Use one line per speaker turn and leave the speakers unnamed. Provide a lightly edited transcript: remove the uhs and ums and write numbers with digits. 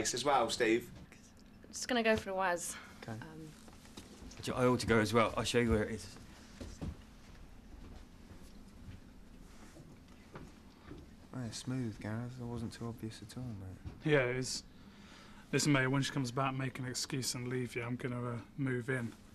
place as well, Steve?
I'm just going to go for a Waz.
Okay. I ought to go as well. I'll show you where it is.
Right, smooth, Gareth. That wasn't too obvious at all, mate.
Yeah, it is. Listen, mate, when she comes back, make an excuse and leave you. I'm going to move in.